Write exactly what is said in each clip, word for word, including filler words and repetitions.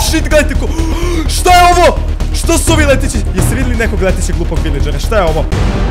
shit, gledajte ko... Šta je ovo? Što su ovi leteći? Jeste vidjeli nekog letećeg glupog villagera? Šta je ovo?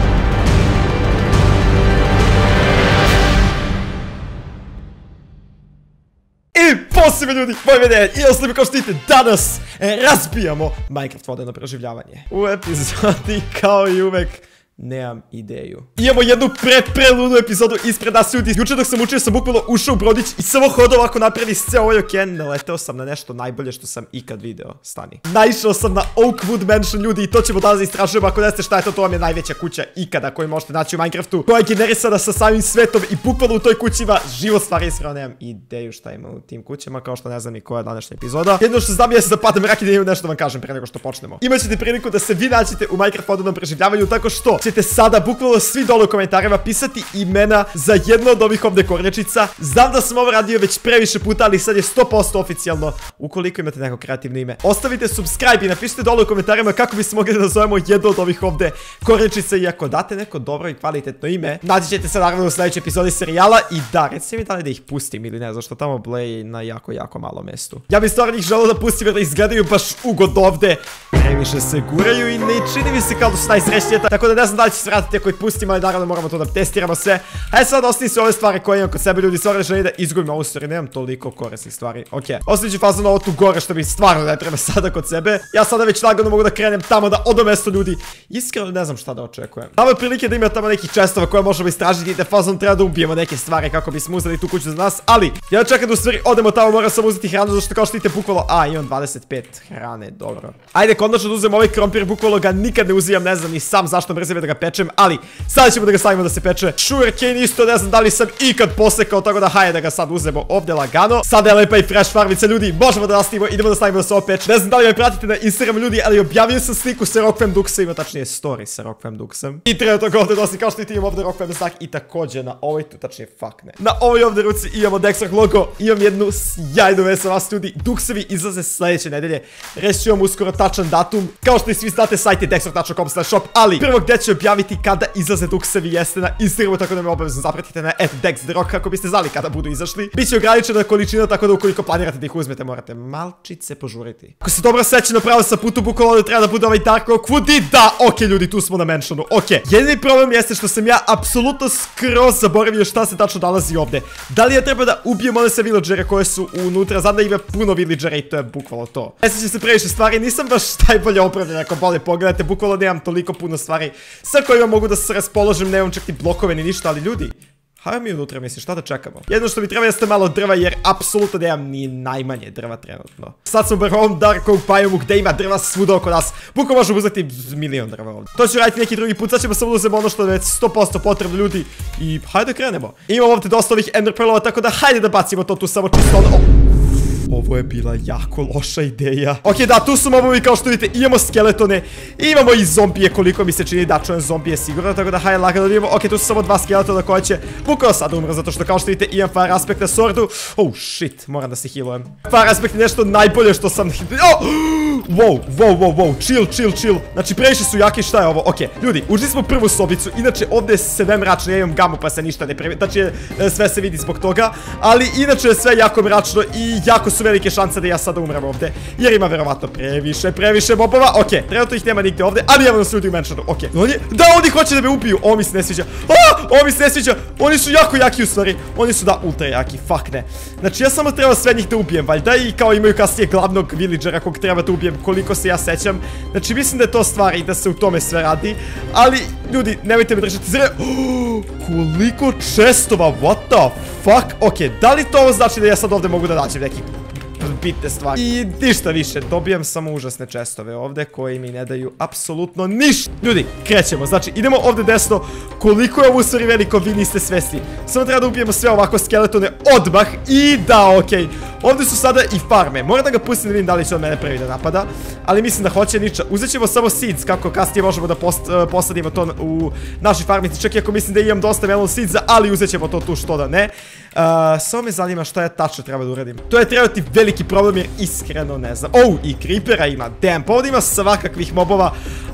I posebno ljudi, moje mene i osnovi kao što vidite, danas razbijamo Minecraft vodeno preživljavanje. U epizodi, kao i uvek, nemam ideju. Imamo jednu pre preludu epizodu ispred nas ljudi. Juče dok sam učio sam bukvalno ušao u brodić i samo hodao ovako napravi sve ovaj oken. Naleteo sam na nešto najbolje što sam ikad video. Stani. Naišao sam na Oakwood Mansion ljudi i to ćemo danas istražujemo. Ako ne znate šta je to, to vam je najveća kuća ikada koju možete naći u Minecraftu. Koja je generisana sa samim svetom i bukvalno u toj kući ima živo stvari. Iskreno nemam ideju šta ima u tim kućama, kao što ne znam ni koja je današnja epizoda. Jedno što znam je da padam rak i da imam nešto da vam kažem pre nego što počnemo. Imaćete priliku da se vi nađete u Minecraft vodenom preživljavanju tako što ćete sada bukvalno svi dole u komentarima pisati imena za jedno od ovih ovdje kornjačica. Znam da sam ovo radio već previše puta, ali sad je sto posto oficijalno. Ukoliko imate neko kreativno ime, ostavite subscribe i napišite dole u komentarima kako bismo mogli da nazovemo jedno od ovih ovdje kornjačica. I ako date neko dobro i kvalitetno ime, naći ćete se naravno u sljedećoj epizodi serijala. I da, recite mi da li da ih pustim ili ne, zašto tamo bleji na jako, jako malo mestu. Ja bih stvarno ih želeo da pustim jer da izgledaju baš ugodno ovdje. Previše se guraju i ne čini mi se kao da su najsrećnije, tako da ne znam da li će se vratiti ako ih pustimo, ali naravno moramo to da testiramo sve. Hajde sad ostavim se ove stvari koje imam kod sebe ljudi, stvarno želim da izgubim ovu stvari, nemam toliko korisnih stvari. Ok, ostavit ću fazno ovo tu gore što mi stvarno ne treba sada kod sebe. Ja sada već lagano mogu da krenem tamo da odem mesto ljudi. Iskreno ne znam šta da očekujem. Tamo je prilike da ima tamo nekih čestova koje možemo istražiti i da fazno treba da ubijemo neke stvari kako bismo uzeli tu kuću za nas, ali ja čekam da u stvari odemo tamo, moram samo uzeti hranu zašto kao što vidite bukvalo, a imam dvadeset pet hrane, dobro. Ajde konačno da uzem ovaj krompir, bukvalo ga nikad ne uzimam, ne znam ni sam zašto mrzim da ga pečem, ali sada ćemo da ga stavimo da se peče. Sugarcane isto ne znam da li sam ikad posekao, tako da hajde da ga sad uzemo ovdje lagano. Sada je lepa i fresh farmica ljudi, možemo da nastavimo, idemo da stavimo da se ovo peče. Ne znam da li me pratite na Instagram ljudi, ali objavio sam sliku sa Rockfam Duxem, tačnije story sa Rockfam Duxem. I treba toga ovdje nosim, kao što vidite imam ovdje Rockfam znak i također na ovoj tu, tačnije fuck ne. Na ovoj ovdje ruci imamo Dexrock logo, imam jednu sjajnu vest za vas ljudi. Duxevi izlaze sljedeće nedelje, reći vam uskoro tačan datum, kao što i svi znate sajt je dexrock tačka com slash shop, ali prvo gdje ću objaviti kada izlaze Duxevi jeste na Instagramu, tako da me obavezno zapratite na at dexdrock kako biste znali kada budu izašli. Biće ograničena količina, tako da ukoliko planirate da ih uzmete morate malčice požuriti. Ako se dobro sećam na pravo sa putu, bukvalno da treba da bude ovaj Dark Oakwood i da, ok ljudi, tu smo na mansionu, ok. Jedini problem jeste što sam ja apsolutno skroz zaboravio šta se tačno nalazi ovdje. Da li ja treba da ubijem one sve villagere koje su unutra, znam da ima puno villagera i to je bukvalno to. Ne sjećam se previše stvari, nisam baš najbolje opravljen ako bolje pogledate, bukvalno nemam toliko puno stvari sa kojima mogu da se raspoložim, nemam čak ni blokove ni ništa, ali ljudi, hajde mi unutra, mislim, šta da čekamo? Jedno što mi treba jeste malo drva, jer apsolutno nemam ni najmanje drva trenutno. Sad smo bar u ovom Dark Oak biomu gde ima drva svuda oko nas. Bukvalno možemo uzeti milion drva ovdje. To ću raditi neki drugi put, sad ćemo samo uzeti ono što je već sto posto potrebno ljudi. I hajde da krenemo. Imamo ovdje dosta ovih ender pearlova, tako da hajde da bacimo to tu samo čisto ono... Ovo je bila jako loša ideja. Ok, da, tu su mobovi kao što vidite, imamo skeletone, imamo i zombije koliko mi se čini da čujem zombije sigurno, tako da hajde lagano da vidimo. Ok, tu su samo dva skeletona koja će bukvalno sad umro, zato što kao što vidite imam fire aspect na swordu. Oh shit, moram da se healujem. Fire aspect je nešto najbolje što sam... Oh! Wow, wow, wow, wow, chill, chill, chill. Znači previše su jaki, šta je ovo? Ok, ljudi, ušli smo prvu sobicu, inače ovdje je sve mračno, ja imam gamu pa se ništa ne previ, znači sve se vidi zbog toga, ali inače je sve jako mračno i jako su velike šanse da ja sada umrem ovdje, jer ima verovatno previše, previše mobova. Ok, trenutno ih nema nigde ovdje, ali evo nas ljudi u mansionu. Ok, oni, da, oni hoće da me ubiju, ovo mi se ne sviđa. A, ovo mi se ne sviđa, oni su jako jaki u stvari, oni su da ultra jaki, fuck ne. Znači ja samo trebao sve njih da ubijem, valjda, i kao imaju kasnije glavnog villagera kog treba da ubijem, koliko se ja sećam. Znači mislim da je to stvar i da se u tome sve radi, ali ljudi, nemojte me držati zre. Oh, koliko čestova, what the fuck. Ok, da li to ovo znači da ja sad ovdje mogu da nađem neki bitne stvari? I ništa više, dobijam samo užasne čestove ovdje koji mi ne daju apsolutno ništa. Ljudi, krećemo, znači idemo ovdje desno. Koliko je ovo u stvari veliko, vi niste svesni. Samo treba da ubijemo sve ovako skeletone odmah. I da, okej, ovdje su sada i farme. Moram da ga pustim da vidim da li će on mene prvi da napada, ali mislim da hoće niča. Uzet ćemo samo seeds kako kasnije možemo da post, uh, posadimo to u našoj farmici. Čak i ako mislim da imam dosta melon seedsa, ali uzet ćemo to tu što da ne. Uh, samo me zanima šta ja tačno treba da uradim. To je trebati veliki problem jer iskreno ne znam. Oh, i creepera ima, damn, pa ovdje ima svakakvih mobova,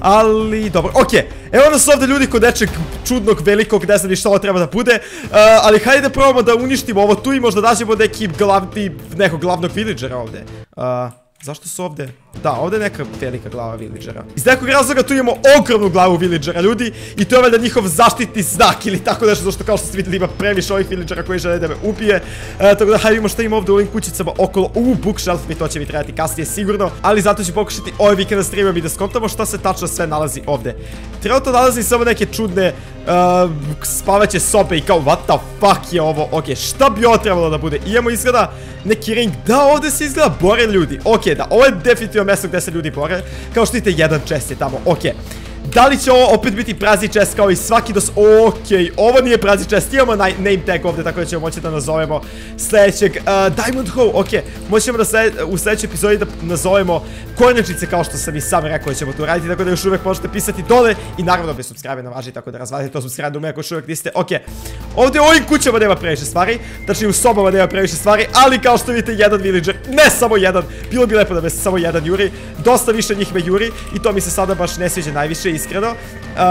ali dobro, ok. Evo nas ovdje ljudi kod nečeg čudnog, velikog, ne znam ni šta ovo treba da bude, uh, ali hajde da probamo da uništimo ovo tu i možda dađemo neki glavni, nekog glavnog villagera ovdje. Uh, Zašto su ovde? Da, ovde je neka velika glava villagera. Iz nekog razloga tu imamo ogromnu glavu villagera, ljudi. I to je valjda njihov zaštitni znak ili tako nešto, zašto kao što ste vidjeli ima previše ovih villagera koji žele da me ubije. E, tako da hajde vidimo šta ima ovde u ovim kućicama okolo. Uuu, bookshelf, mi to će mi trebati kasnije sigurno. Ali zato ću pokušati ovaj vikend da streamam i da skontamo šta se tačno sve nalazi ovde. Trenutno nalazi samo neke čudne uh, spavaće sobe i kao what the fuck je ovo. Ok, šta bi ovo trebalo da bude? Imamo izgleda neki ring. Da, ovde se izgleda bore ljudi. Ok, da, ovo je definitivno mjesto gde se ljudi bore. Kao što vidite, jedan chest je tamo. Ok. Da li će ovo opet biti prazni chest kao i svaki dos... Okej, ovo nije prazni chest. Imamo name tag ovdje, tako da ćemo moći da nazovemo sljedećeg uh, Diamond Hoe. Okej, moćemo da sled, u sljedećoj epizodi da nazovemo kornjačice kao što sam i sam rekao da ćemo to raditi. Tako da još uvijek možete pisati dole i naravno bez subscribe nam važi, tako da razvalite to subscribe do me ako još uvijek niste. Okej, ovdje u ovim kućama nema previše stvari, znači u sobama nema previše stvari, ali kao što vidite jedan villager, ne samo jedan, bilo bi lepo da me samo jedan juri, dosta više njih me juri i to mi se sada baš ne sviđa najviše, iskreno. Uh,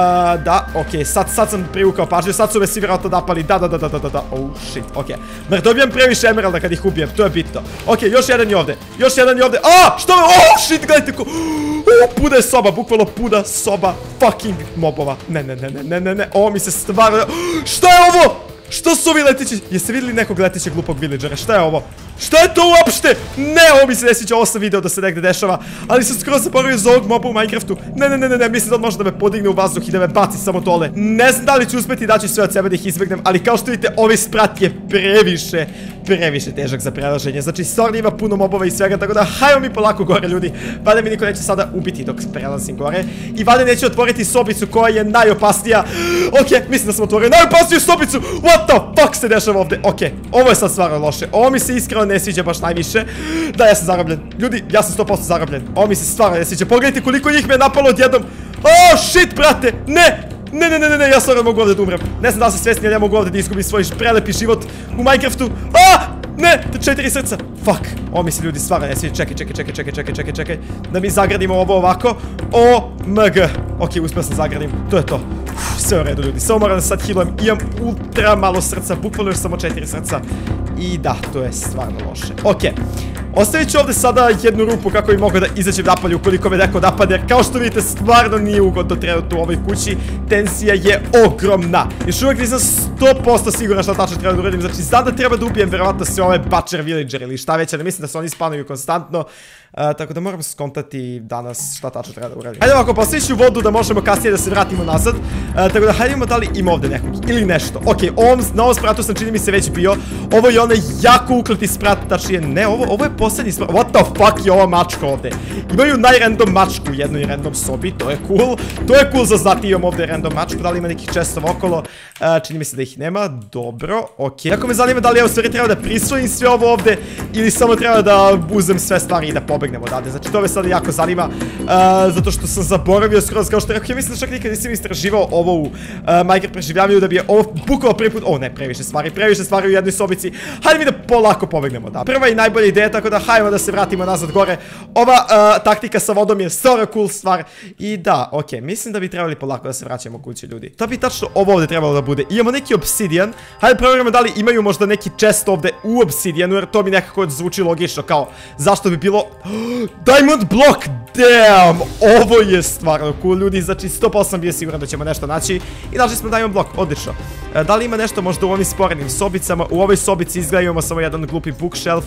da, okej, sad, sad sam privukao pažnju, sad su me svi vjerojatno napali, da, da, da, da, da, da, oh shit, okej. Mar dobijam previše emeralda kad ih ubijem, to je bitno. Okej, još jedan je ovdje, još jedan je ovdje, a, što me, oh shit, gledajte ko, oh, puda je soba, bukvalno puda soba fucking mobova, ne, ne, ne, ne, ne, ne, ne, ovo mi se stvarno, šta je ovo? Što su ovi letići? Jeste vidjeli nekog letićeg glupog villagera? Šta je ovo? Šta je to uopšte? Ne, ovo mi se ne sviđa, ovo sam video da se negdje dešava. Ali sam skoro zaboravio za ovog moba u Minecraftu. Ne, ne, ne, ne, ne, mislim da on može da me podigne u vazduh i da me baci samo dole. Ne znam da li ću uspjeti da ću sve od sebe da ih izbjegnem, ali kao što vidite, ovaj sprat je previše, previše težak za prelaženje. Znači, stvarno ima puno mobova i svega, tako da hajmo mi polako gore, ljudi. Valjda mi niko neće sada ubiti dok prelazim gore. I valjda neće otvoriti sobicu koja je najopasnija. Ok, mislim da sam otvorio najopasniju sobicu. What the fuck se dešava ovdje? Ok, ovo je sad stvarno loše. Ovo mi se iskreno ne sviđa baš najviše. Da, ja sam zarobljen. Ljudi, ja sam sto posto zarobljen. Ovo mi se stvarno ne sviđa. Pogledajte koliko njih me je napalo odjednom. Oh, shit, brate. Ne. Ne, ne, ne, ne, ne, ja stvarno mogu ovdje da umrem. Ne znam da li se svjesni, ali ja mogu ovdje da izgubim svoj prelepi život u Minecraftu. Ah! Ne, četiri srca. Fuck. Ovo mi se ljudi stvarno ne sviđa. Čekaj, čekaj, čekaj, čekaj, čekaj, čekaj, čekaj. Da mi zagradimo ovo ovako. O, M G. Ok, uspio sam zagradim. To je to. Uf, sve u redu, ljudi. Samo moram da sad healujem. Imam ultra malo srca. Bukvalno još samo četiri srca. I da, to je stvarno loše. Ok. Ostavit ću ovdje sada jednu rupu kako bi mogao da izađem napolje ukoliko me neko napadne. Jer kao što vidite, stvarno nije ugodno trenutno u ovoj kući. Tensija je ogromna. Još uvijek nisam sto posto siguran šta tačno treba da uradim. Znači, znam da treba da ubijem verovatno sve ove butcher villager ili šta već, ali mislim da se oni spanuju konstantno. Uh, tako da moram skontati danas šta tačno treba da uradim. Hajde ovako, postavit ću vodu da možemo kasnije da se vratimo nazad. Uh, tako da hajdemo da li ima ovdje nekog ili nešto. Ok, ovom, na ovom spratu sam čini mi se već bio. Ovo je onaj jako ukleti sprat, tačnije ne, ovo, ovo je posljednji sprat. What the fuck je ova mačka ovdje? Imaju najrandom mačku u jednoj random sobi, to je cool. To je cool za znati, imam ovdje random mačku, da li ima nekih chestova okolo. Uh, čini mi se da ih nema, dobro, ok. Jako me zanima da li ja u stvari treba da prisvojim sve ovo ovdje ili samo treba da uzem sve stvari i da pobegnemo odavde. Znači to me sada jako zanima, uh, zato što sam zaboravio skroz, kao što rekao, ja mislim da čak nikad nisam istraživao ovo u uh, Minecraft preživljavanju, da bi je ovo bukvalo prvi put, o ne, previše stvari, previše stvari u jednoj sobici, hajde mi da polako pobegnemo, da. Prva i najbolja ideja, tako da hajmo da se vratimo nazad gore. Ova uh, taktika sa vodom je stvarno cool stvar i da, ok, mislim da bi trebali polako da se vraćamo kući, ljudi. To bi tačno ovo ovdje trebalo da bude. Imamo neki obsidian, hajde provjerimo da li imaju možda neki chest ovdje u obsidianu, jer to mi nekako zvuči logično, kao zašto bi bilo Diamond block, damn, ovo je stvarno cool, ljudi, znači sto posto sam bio siguran da ćemo nešto naći i našli smo Diamond block, odlično. E, da li ima nešto možda u ovim sporednim sobicama? U ovoj sobici izgleda imamo samo jedan glupi bookshelf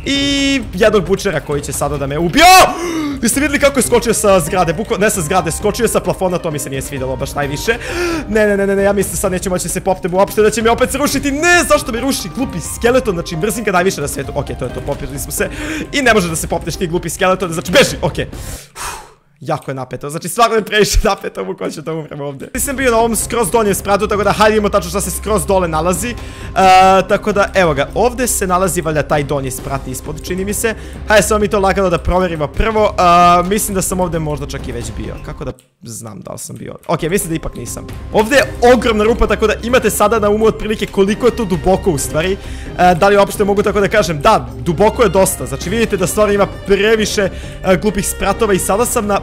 i jednog bučera koji će sada da me ubio. Vi ste vidjeli kako je skočio sa zgrade, Buko, ne sa zgrade, skočio sa plafona, to mi se nije svidjelo baš najviše. Ne, ne, ne, ne, ne, ja mislim sad neću moći se popnem uopšte, da će me opet se rušiti, ne, zašto me ruši, glupi skeleton, znači mrzim ga najviše na svijetu, ok, to je to, popili smo se i ne može da se popneš ti glupi skeleton, znači beži, ok. Jako je napeto, znači stvarno je previše napeto, mu ko će da umrem ovdje. Nisam bio na ovom skroz donjem spratu, tako da hajde imamo tačno šta se skroz dole nalazi. Uh, tako da, evo ga, ovdje se nalazi valjda taj donji sprat ispod, čini mi se. Hajde samo mi to lagano da provjerimo prvo. Uh, mislim da sam ovdje možda čak i već bio. Kako da znam da li sam bio? Ok, mislim da ipak nisam. Ovdje je ogromna rupa, tako da imate sada na umu otprilike koliko je to duboko u stvari. Uh, da li uopšte mogu tako da kažem? Da, duboko je dosta. Znači vidite da stvarno ima previše uh, glupih spratova i sada sam na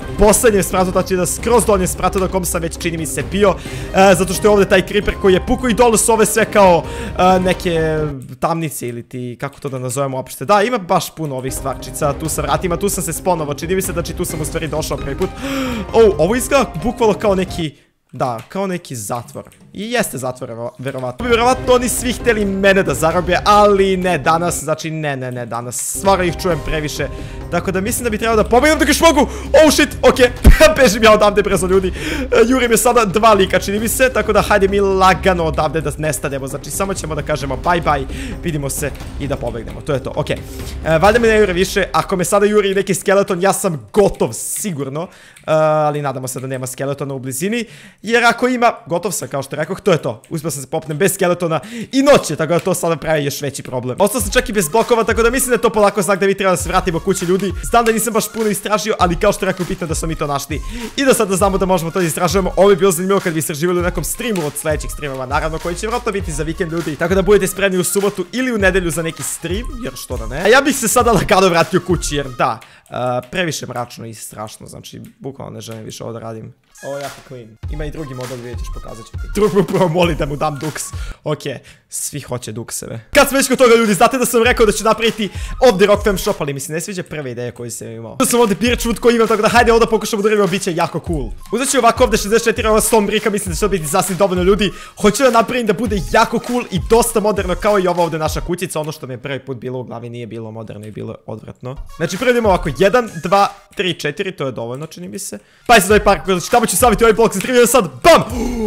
poslednjem spratu, znači na skroz donjem spratu na kom sam već čini mi se bio, e, zato što je ovde taj creeper koji je pukao i dole su ove sve kao e, neke tamnice ili ti, kako to da nazovemo uopšte. Da, ima baš puno ovih stvarčica, tu sa vratima, tu sam se sponovo, čini mi se da tu sam u stvari došao prvi put. O, ovo izgleda bukvalo kao neki, da, kao neki zatvor. I jeste zatvor, verovatno. Verovatno oni svi hteli mene da zarobe, ali ne danas, znači ne, ne, ne danas. Stvarno ih čujem previše. Tako da mislim da bi trebalo da pobegnem dok još mogu. Oh shit, okej, bežim ja odavde brzo ljudi. Jurim je sada dva lika, čini mi se, tako da hajde mi lagano odavde da nestanemo. Znači samo ćemo da kažemo bye bye, vidimo se i da pobegnemo, to je to, okej. Valjda me ne jure više, ako me sada juri neki skeleton, ja sam gotov, sigurno. Ali nadamo se da nema skeletona u blizini. Jer ako ima, gotov sam kao što rekoh, to je to. Uspio sam se popnem bez skeletona i noće, tako da to sada pravi još veći problem. Ostao sam čak i bez blokova, tako da mislim da je to polako znak da mi treba da se vratimo kući ljudi. Znam da nisam baš puno istražio, ali kao što rekao, bitno da smo mi to našli. I da sada znamo da možemo to da istražujemo. Ovo je bilo zanimljivo kad bi istraživali u nekom streamu od sledećih streamova, naravno, koji će vjerojatno biti za vikend ljudi. Tako da budete spremni u subotu ili u nedelju za neki stream, jer što da ne. A ja bih se sada lagano vratio kući, jer da, uh, previše mračno i strašno, znači, bukvalno ne želim više ovo da radim. Ovo je jako clean. Ima i drugi model, vidjet ćeš, pokazat ću ti. Drug mu prvo moli da mu dam duks. Okej, svi hoće dukseve. Kad smo već kod toga ljudi, znate da sam rekao da ću napraviti ovdje Rockfam shop, ali mi se ne sviđa prva ideja koju sam imao. Tu sam ovdje birchwood koji imam, tako da hajde ovdje pokušamo da uradimo, bit će jako cool. Uzet ću ovako ovdje šezdeset četiri ova stone brika, mislim da će to biti sasvim dovoljno ljudi. Hoću da napravim da bude jako cool i dosta moderno kao i ova ovdje naša kućica. Ono što mi je prvi put bilo u glavi nije bilo moderno i bilo odvratno. Znači prvo idemo ovako, jedan, dva, tri, četiri, to je dovoljno čini mi se. Pa se ovaj parkour, znači tamo ću staviti ovaj blok za tri sad, bam!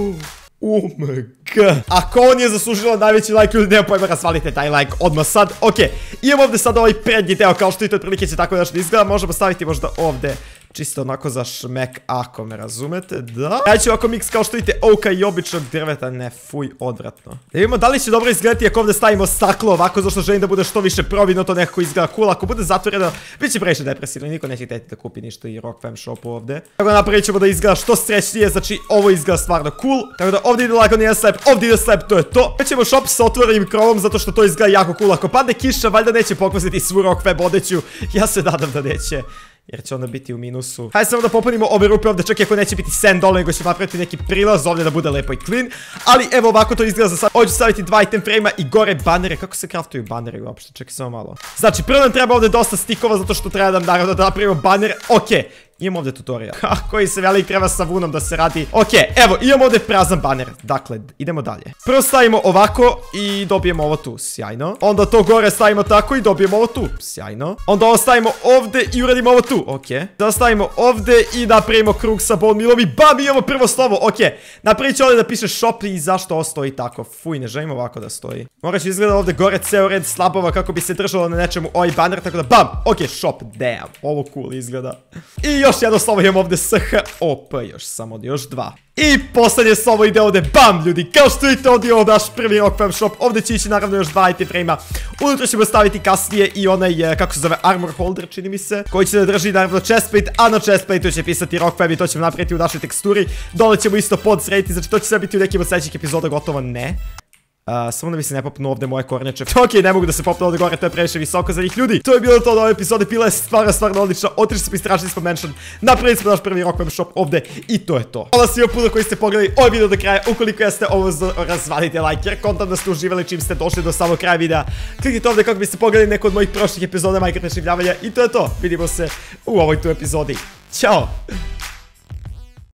Oh my god. Ako on je zaslužilo najveći like, ljudi, nema pojma, razvalite taj like odmah sad. Okej, imam ovdje sad ovaj prednji deo, kao što i to otprilike će tako nešto izgleda. Možemo staviti možda ovdje, čisto onako za šmek, ako me razumete, da. Ja ću ovako mix, kao što vidite, oka i običnog drveta, ne, fuj, odvratno. Da vidimo da li će dobro izgledati ako ovdje stavimo staklo ovako, zašto želim da bude što više provino, to nekako izgleda cool. Ako bude zatvoreno, bit će previše depresivno i niko neće htjeti da kupi ništa i Rockfam shopu ovdje. Tako da napravit ćemo da izgleda što srećnije, znači ovo izgleda stvarno cool. Tako da ovdje ide lagano jedan slab, ovdje ide slab, to je to. Već ćemo shop sa otvorenim krovom zato što to izgleda jako cool. Ako padne kiša, valjda neće pokvasiti svu Rockfam odeću. Ja se nadam da neće. Jer će onda biti u minusu. Hajde samo da popunimo ove rupe ovdje, čak i ako neće biti sand dole, nego će napraviti neki prilaz ovdje da bude lepo i clean. Ali evo ovako to izgleda za sad. Ovdje ću staviti dva item frame-a i gore banere. Kako se craftuju banere uopšte? Čekaj samo malo. Znači, prvo nam treba ovdje dosta stikova zato što treba da naravno da napravimo banere. Okej. Imam ovdje tutorial. Koji se veli treba sa vunom da se radi. Ok, evo, imam ovdje prazan baner. Dakle, idemo dalje. Prvo stavimo ovako i dobijemo ovo tu. Sjajno. Onda to gore stavimo tako i dobijemo ovo tu. Sjajno. Onda ovo stavimo ovdje i uradimo ovo tu. Ok. Da stavimo ovdje i napravimo krug sa bone mealom i bam, imamo prvo slovo. Ok. Napravit ću ovdje da piše shop i zašto ovo stoji tako. Fuj, ne želim ovako da stoji. Morat ću izgledati ovdje gore ceo red slabova kako bi se držalo na nečemu ovaj baner. Tako da bam. Ok, shop. Damn. Ovo cool izgleda. I još jedno slovo imam ovdje S H O P, još samo još dva. I posljednje slovo ide ovdje, bam ljudi, kao što vidite ovdje je naš prvi Rockfam shop, ovdje će ići naravno još dva item frame-a, unutra ćemo staviti kasnije i onaj, kako se zove, armor holder čini mi se, koji će da drži naravno chestplate, a na chestplate-u će pisati Rockfam i to ćemo napraviti u našoj teksturi, dole ćemo isto pod srediti, znači to će sve biti u nekim od sljedećih epizoda, gotovo ne. Uh, samo da mi se ne popnu ovdje moje kornjače. Ok, ne mogu da se popnu ovdje gore, to je previše visoko za njih ljudi. To je bilo to od ove epizode, bila je stvarno, stvarno odlična. Otišli smo, istražili smo mention, napravili smo naš prvi Rockfam shop ovdje i to je to. Hvala svima puno koji ste pogledali ovaj video do kraja. Ukoliko jeste, ovo razvalite like, jer kontam da ste uživali čim ste došli do samog kraja videa. Kliknite ovdje kako biste pogledali neko od mojih prošlih epizoda Minecraft preživljavanja i to je to. Vidimo se u ovoj tu epizodi. Ćao!